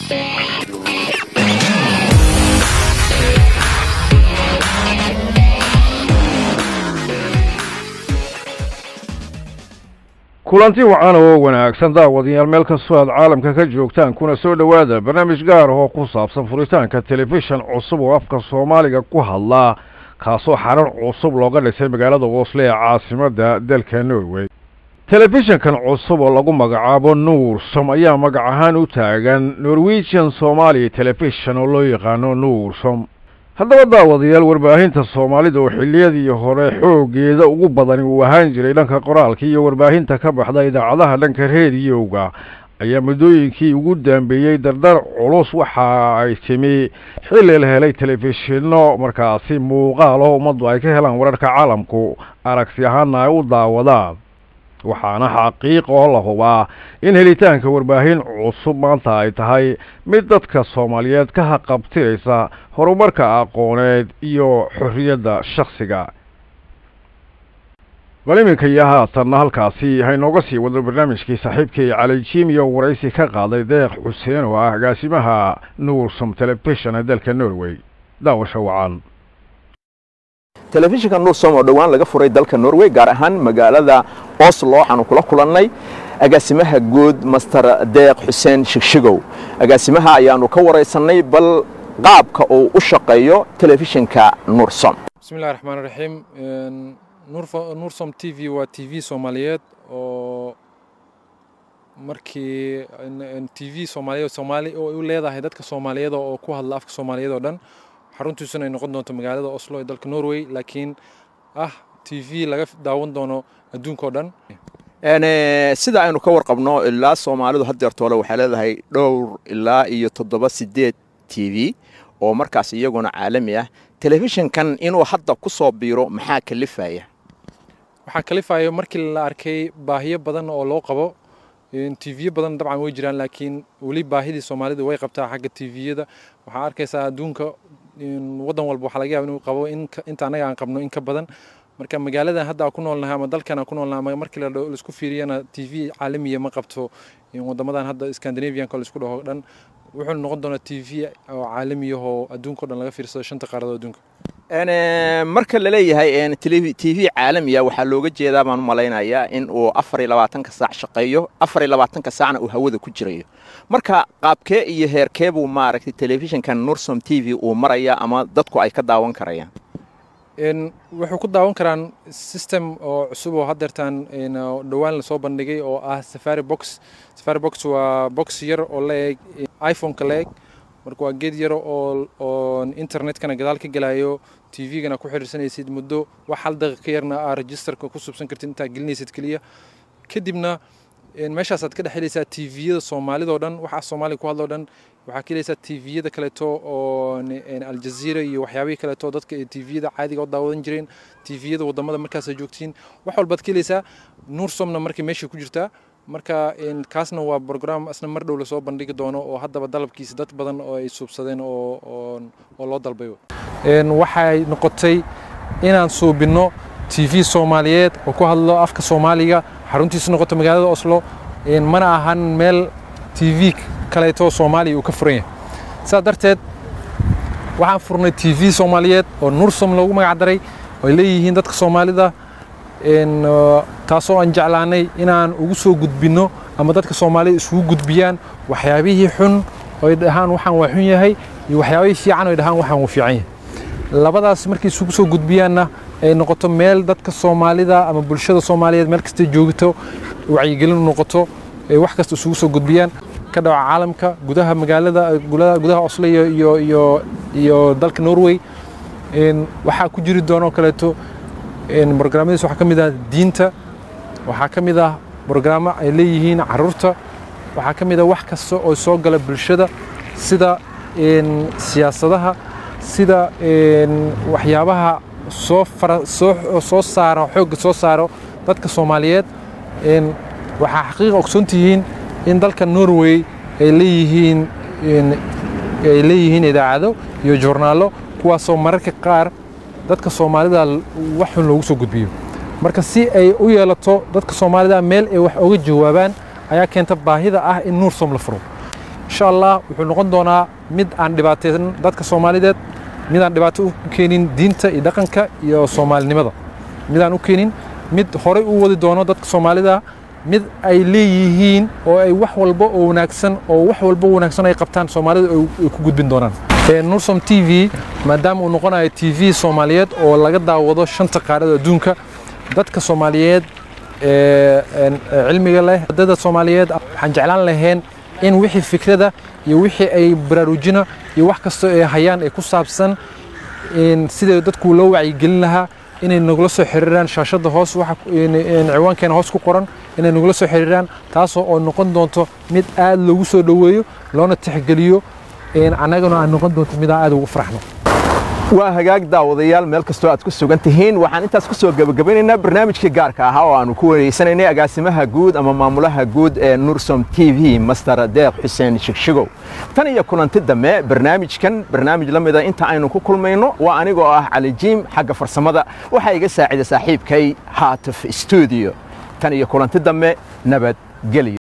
kulanti wacan oo wanaagsan daawadayaal meel kastoo aad caalamka ka joogtaan kuna soo dhawaada barnaamij gaar ah oo ku saabsan furitaanka telefishan cusub oo afka Soomaaliga ku hadla kaasoo xarun cusub looga dhisay magaalada Oslo ee caasimadda dalka Norway. telefishankan cusub oo lagu magacaabo Norsom ayaa magac ahaan u taagan Norwegian Somali Television oo loo yaqaano Norsom. haddaba daawadayaal warbaahinta Soomaalida oo xilliyadii hore xoogeeda ugu badan uu ahaan jiray dhanka qoraalka iyo warbaahinta ka baxda idaacadaha dhanka raadiyoga ayaa muddooyinkii ugu dambeeyay dardar culus waxa ay timi xilli la helay telefishinno markaasi muuqaal oo ummaddu ay ka helaan wararka caalamku aragti ahaana ay u daawadaan waxaana xaqiiqo oo la hubaa in helitaanka warbaahin cusub maanta ay tahay mid dadka Soomaaliyeed ka haqabtiraysa horumarka aqooneed iyo xorriyadda shakhsiga. waliminka haatan halkaasi hay nooga sii wado barnaamijkii saaxiibkay Cali Jim iyo waraysi ka qaaday Deeq Xuseen oo ah agaasimaha Norsom Television ee dalka Norway. daawasho wacan. telefishinka Norsom oo dhawaan laga furay dalka Norway gaar ahaan magaalada Oslo waxaanu kula kulannay agaasimaha guud Master Deeq Xuseen Shigshigow. agaasimaha ayaanu ka waraysanay bal qaabka uu u shaqeeyo telefishinka Norsom. Bismillahir Rahmanir Rahim. Norsom TV waa TV Soomaaliyeed oo markii TV Soomaali oo u leedahay dadka Soomaaliyeed oo ku hadla afka Soomaaliyeed oo dhan xaruntiisuna ay noqon doonto magaalada Oslo ee dalka Norway laakiin TV laga daawan doono adduunka oo dhan. sida aynu ka warqabno ilaa Soomaalidu haddeertooda waxay leedahay dhowr ilaa iyo 7-8 TV oo markaas iyaguna caalami ah. telefishinkan inuu hadda ku soo biiro maxaa kalifaya? waxaa kalifaya markii la arkay baahiyo badan oo loo qabo TV badan dabcan way jiraan laakiin wali baahidii Soomaalidu way qabtaa xagga TV-yada. waxaa arkaysaa adduunka wadan walba waxa laga yaabaa inuu qabo inta anaga aan qabno in ka badan. marka magaalada hadda ku noolnahay ama dalkana ku noolnahay markii la isku fiiriyana TV caalami ma qabto wadamadan hadda Scandinavian ka la isku dhaho dhan wuxuu noqon doonaa TV oo caalami ah oo adduunka dhan laga fiirsado shanta qaarada adduunka. marka la leeyahay TV caalami ah waxa looga jeedaa baan malaynayaa in uu 24 saac shaqeeyo 24 saacna uu hawada ku jirayo. marka qaabkee iyo heerkee buu maaragtay telefishinkan Norsom TV uu maraya ama dadku ay ka daawan karayaan? wuxuu ku daawan karaan system oo cusub oo haddeertaan dhawaan la soo bandhigay oo ah Safari Box. Safari Box waa box yar oo leeg iPhone ka leeg marka waa geed yar oo internetkana gadaal ka galayo TV-gana ku xiriirsanaysid muddo wax hal daqiiqo yarna register-ka ku subsan kartid inta gelinaysid kaliya kadibna meeshaas aad ka dhaxlaysaa TV-yada Soomaalida oo dhan waxa Soomaali ku hadlo dhan waxa kaleeysa TV-yada kale oo Al Jazeera iyo waxyaabaha kale oo dadka TV-yada caadiga u daawadan jireen TV-yada wadamada markaas ay joogtiin wax walba kaleeysa Norsomna markii meesha ku jirta marka kaasna waa program asna mar dhow la soo bandhigi doono oo haddaba dalabkiisa dad badan oo ay subsadeen oo loo dalbayo. waxay noqotay inaan suubino TV Soomaaliyeed oo ku hadlo afka Soomaaliga xaruntiisa noqoto magaalada Oslo mana ahan meel TV kale oo Soomaali uu ka furan yahay. saa darteed waxaan furnay TV Soomaaliyeed oo Norsom lagu magac daray oo leeyihiin dadka Soomaalida taasoo aan jeclaanay inaan ugu soo gudbino ama dadka Soomaaliyeed isugu gudbiyaan waxyaabihii xun oo ay dhahaan waxaan waa xun yahay iyo waxyaabihii fiican oo ay dhahaan waxaan waa fiican yahay. labadaas markii isugu soo gudbiyaanna ay noqoto meel dadka Soomaalida ama bulshada Soomaaliyeed meel kasta joogto wacyigelin noqoto ay wax kasta isugu soo gudbiyaan ka dhaca caalamka gudaha magaalada gudaha Oslo iyo dalka Norway. waxaa ku jiri doono kaleeto barnaamijyada waxa kamid ah diinta waxa kamid ah barnaamijyo ay leeyihiin caruurta waxa kamid ah wax kasta oo soo gala bulshada sida siyaasadaha sida waxyaabaha soo saaro dadka Soomaaliyeed. waxa xaqiiqo ogsoontihiin in dalka Norway ay leeyihiin idaacado iyo joornaalo kuwaasoo mararka qaar dadka Soomaalida wax loogu soo gudbiyo. marka si ay u yeelato dadka Soomaalida meel ay wax uga jawaabaan ayaa keenta baahida ah in Norsom la furo. insha allah wuxuu noqon doonaa mid aan dhibaateyn dadka Soomaaliyeed mid aan dhibaato u keenin diinta iyo dhaqanka iyo Soomaalinimada mid aan u keenin mid hore u wadi doono dadka Soomaalida mid ay leeyihiin oo ay wax walba oo wanaagsan ay qabtaan Soomaalida ay ku gudbin doonaan Nursom TV maadaama uu noqonayo TV Soomaaliyeed oo laga daawado shanta qaarada adduunka dadka Soomaaliyeed cilmiga leh dadka Soomaaliyeed waxaan jeclaan lahayn in wixii fikrada iyo wixii ay baraarujina iyo wax kasto ay hayaan ay ku saabsan in sida dadku loo wacyi gelin lahaa inay nagula soo xiriiraan shaashada hoos waxa ciwaankeena hoos ku qoran inay nagula soo xiriiraan taas oo noqon doonto mid aad loogu soo dhaweeyo loona tixgeliyo anaguna aan noqon doonto mid aad ugu farxno waa hagaag daawadayaal meel kastoo aad ku sugan tihiin waxaan intaas ku soo gabagabaynaynaa barnaamijkii gaarka ahaa oo aanu ku wareysanaynay agaasimaha guud ama maamulaha guud ee Nursom TV Master Deeq Xuseen Shigshigow tan iyo kulanti dambe barnaamij la mid ah inta aynu ku kulmayno waa anigoo ah Cali Jiim xagga farsamada waxa iga saaciday saaxiibkay Haatif Studio tan iyo kulanti dambe nabad geliyo